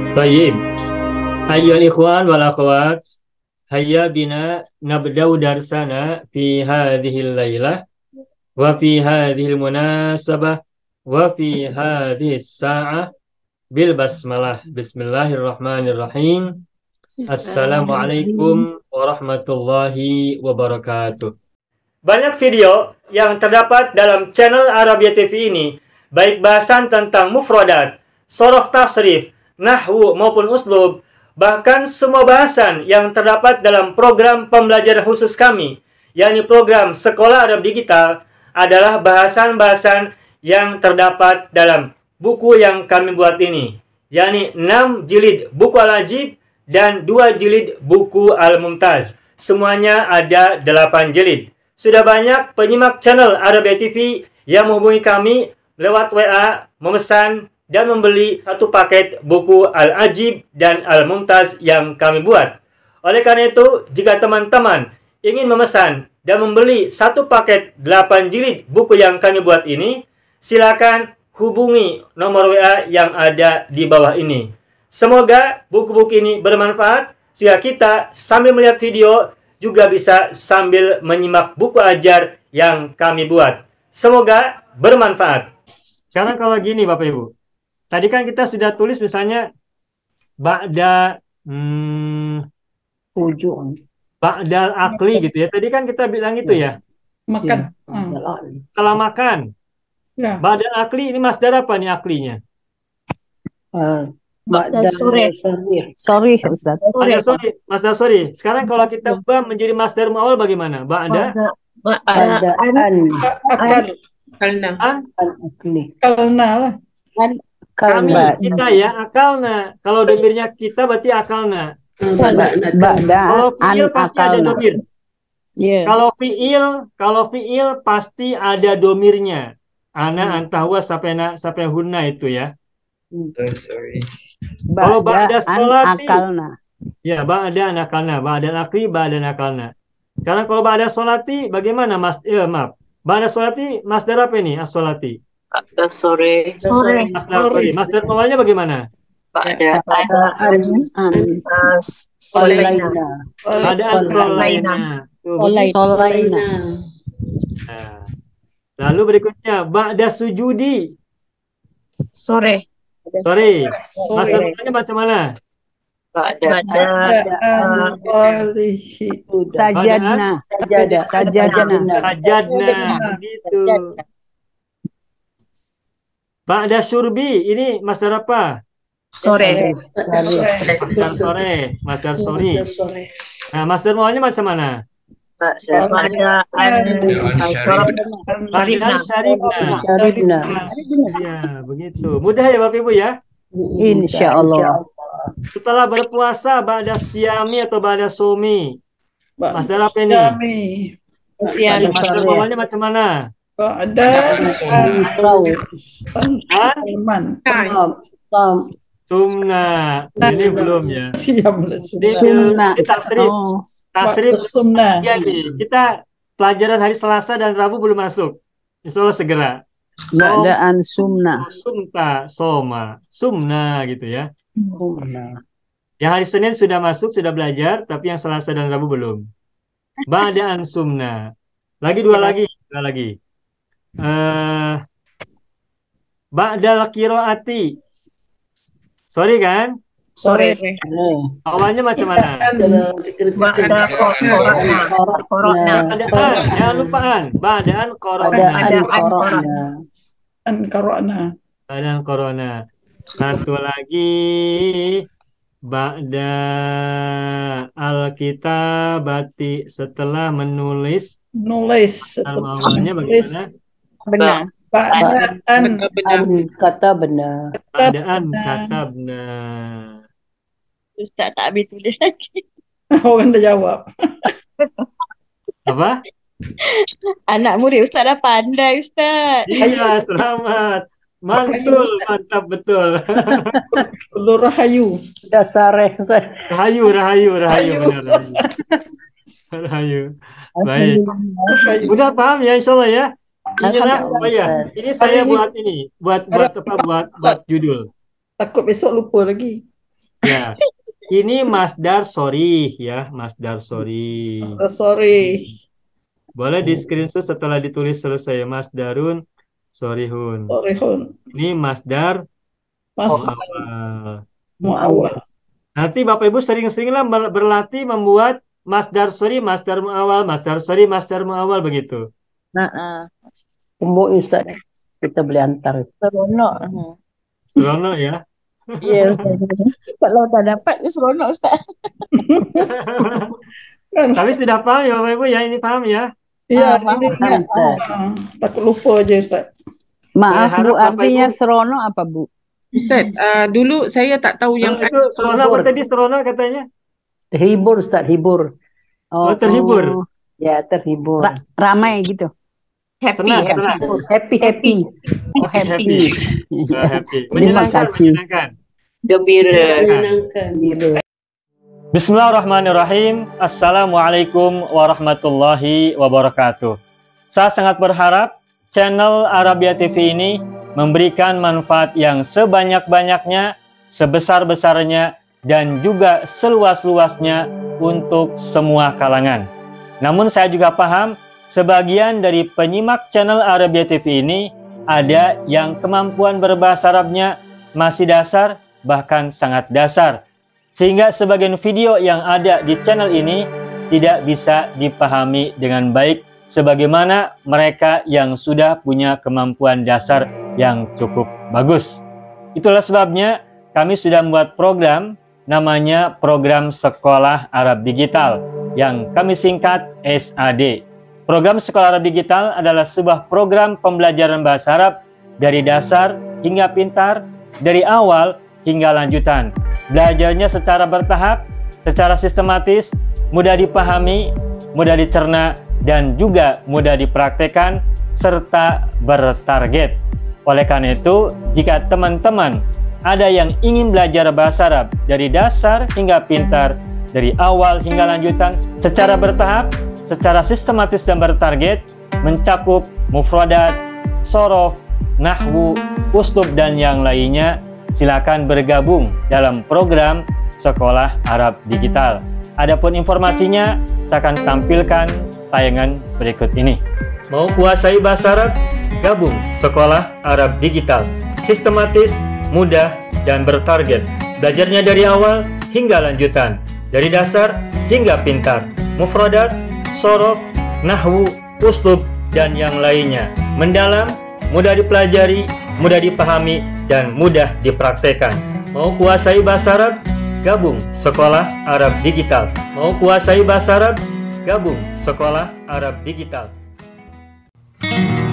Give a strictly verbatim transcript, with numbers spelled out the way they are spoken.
Baik, ayyuhal ikhwan wal akhwat, hayya bina nabda'u darsana fi hadhil lailah wa fi hadhil munasabah wa fi hadhis sa'ah bil basmalah. Bismillahirrahmanirrahim. Assalamualaikum warahmatullahi wabarakatuh. Banyak video yang terdapat dalam channel Arabia T V ini, baik bahasan tentang mufradat, sorof tasrif, nahwu maupun uslub, bahkan semua bahasan yang terdapat dalam program pembelajaran khusus kami, yakni program Sekolah Arab Digital, adalah bahasan-bahasan yang terdapat dalam buku yang kami buat ini, yakni enam jilid buku Al-Ajib dan dua jilid buku Al-Mumtaz. Semuanya ada delapan jilid. Sudah banyak penyimak channel Arabia T V yang menghubungi kami lewat W A, memesan dan membeli satu paket buku Al-Ajib dan Al-Mumtaz yang kami buat. Oleh karena itu, jika teman-teman ingin memesan dan membeli satu paket delapan jilid buku yang kami buat ini, silakan hubungi nomor W A yang ada di bawah ini. Semoga buku-buku ini bermanfaat sehingga kita sambil melihat video juga bisa sambil menyimak buku ajar yang kami buat. Semoga bermanfaat. Sekarang kalau gini Bapak Ibu, tadi kan kita sudah tulis misalnya ba'da hmm, Ujung. ba'dal akli gitu ya. Tadi kan kita bilang itu ya. Makan. Ya. Hmm. Setelah makan. Ya. Ba'dal akli ini masdar apa nih aklinya? Uh, Masdar sore. Sorry, Ustaz. Masdar sorry, masdar sorry. Sekarang kalau kita ubah menjadi masdar muawwal bagaimana? Ba'da Ada an Akan. Kalna. an an akli. Kalna lah. kami Kalba. kita ya akalna. Kalau domirnya kita berarti akalna. Ba'da Kalau an fiil pasti ada akalna. domir. Ya. Kalau fiil, kalau fiil pasti ada domirnya. Ana, Hmm. anta, huwa, sampai na, sampai hunna itu ya. Oh, sorry. Kalau ba'da Ba'da an sholati. akalna. Ya, ba'da nakalna, ba'da akli, ba'da nakalna. Sekarang kalau ba'da sholati bagaimana Mas? Eh, maaf. Ba'da sholati masdar apa ini? As-sholati. Ba'da sore. Sore. Masdar sorry, masdar awalnya bagaimana? Ba'da Ba'da an an solaina. solaina. Ba'da an sholaina. Tuh, begitu. Solaina. Nah. Lalu berikutnya ba'da sujudi. Sore. Sorry. Sore. Masdar awalnya macam mana? Ba'da Ba'daan qalihi. Sajadna. Sajada. Sajadna. Sajadna. Begitu. Ba'da syurbi. Ini masdar apa? sore. Masdar sore. Masdar sori. Nah, masdar awalnya macam mana? Ba'da Ba'daan Ba'da syaribna. Syaribna. Ya, begitu. Mudah ya Bapak Ibu ya. Insya Allah. Setelah berpuasa ba'da siyami atau ba'da somi. Masdar apa ini? Syami. Tadi masdar awalnya macam mana? Ba'da Rau. Salman. Sam. Sumna. Ini belum ya. Siam lah. Ini, Sunnah. ini tasrif. Oh. Tasrif. Sunnah. Ya, nih. Kita pelajaran hari Selasa dan Rabu belum masuk. Insya Allah segera. Ba'daan sumna. Sumta, soma, sumna gitu ya. Sumna. Yang hari Senin sudah masuk, sudah belajar, tapi yang Selasa dan Rabu belum. Ba'daan sumna. Lagi dua lagi, dua lagi. Eh, ba'dal qiraati. Sorry kan? Sore. Awalnya macam mana? Ba'da korona. Ba'daan, jangan lupaan. Ba'daan korona. Ba'daan korona. An qara'na. Ba'daan korona. Satu lagi. Ba'da al-kitabati. Setelah menulis. Nulis. Awalnya bagaimana? Benar. Ba'daan An kata benar. Ba'daan katabna. Ustaz tak habis tulis lagi. orang dah jawab. Apa? Anak murid Ustaz dah pandai Ustaz. Iya, selamat. Mantul, mantap betul. Lu rahayu. Dasar Rahayu, rahayu, rahayu, benar. Rahayu. Rahayu. Baik. Udah paham ya, insya Allah ya. Inilah, oh ya, ini saya buat ini, buat buat apa, buat buat judul. Takut besok lupa lagi. Ya, ini masdar sorry ya, masdar sorry. Masdar sorry. Boleh di screenshot setelah ditulis selesai. Masdarun sorihun. Sorihun. Ini masdar Masdar muawwal. muawwal. Nanti Bapak Ibu sering-seringlah berlatih membuat masdar sorry, masdar muawwal, masdar sorry, masdar muawwal begitu. Nah, Kumpul Ustaz. Kita beli antar. seronok. Seronok ya. Iya, kalau tak dapat ni seronok Ustaz. Tapi sudah paham ya Bapak Ibu ya, ini paham ya. Iya, Ah, ini paham, Ustaz. ah, takut lupa aja Ustaz. Maaf Saya harap Bu, Bapak artinya Ibu- seronok apa Bu? Ustaz, uh, dulu saya tak tahu yang Itu seronok apa tadi seronok katanya? Terhibur Ustaz, hibur. Oh, terhibur. Ya, terhibur. ramai gitu. Happy, Tenang, happy. tenang. Happy, happy. Oh, happy. Happy. Ah, happy. Terima Menyenangkan, kasih. menyenangkan. gembira. Gitu. Bismillahirrahmanirrahim. Assalamualaikum warahmatullahi wabarakatuh. Saya sangat berharap channel Arabia T V ini memberikan manfaat yang sebanyak-banyaknya, sebesar-besarnya, dan juga seluas-luasnya untuk semua kalangan. Namun saya juga paham sebagian dari penyimak channel Arabia T V ini ada yang kemampuan berbahasa Arabnya masih dasar, bahkan sangat dasar. Sehingga sebagian video yang ada di channel ini tidak bisa dipahami dengan baik sebagaimana mereka yang sudah punya kemampuan dasar yang cukup bagus. Itulah sebabnya kami sudah membuat program namanya Program Sekolah Arab Digital yang kami singkat S A D. Program Sekolah Arab Digital adalah sebuah program pembelajaran bahasa Arab dari dasar hingga pintar, dari awal hingga lanjutan. Belajarnya secara bertahap, secara sistematis, mudah dipahami, mudah dicerna, dan juga mudah dipraktekkan, serta bertarget. Oleh karena itu, jika teman-teman ada yang ingin belajar bahasa Arab dari dasar hingga pintar, dari awal hingga lanjutan, secara bertahap, secara sistematis dan bertarget, mencakup mufradat, sorof, nahwu, uslub, dan yang lainnya, silakan bergabung dalam program Sekolah Arab Digital. Adapun informasinya, saya akan tampilkan tayangan berikut ini. Mau kuasai bahasa Arab? Gabung Sekolah Arab Digital. Sistematis, mudah, dan bertarget. Belajarnya dari awal hingga lanjutan, dari dasar hingga pintar, mufradat, sorof, nahwu, uslub, dan yang lainnya. Mendalam, mudah dipelajari, mudah dipahami, dan mudah dipraktekkan. Mau kuasai bahasa Arab? Gabung Sekolah Arab Digital. Mau kuasai bahasa Arab? Gabung Sekolah Arab Digital.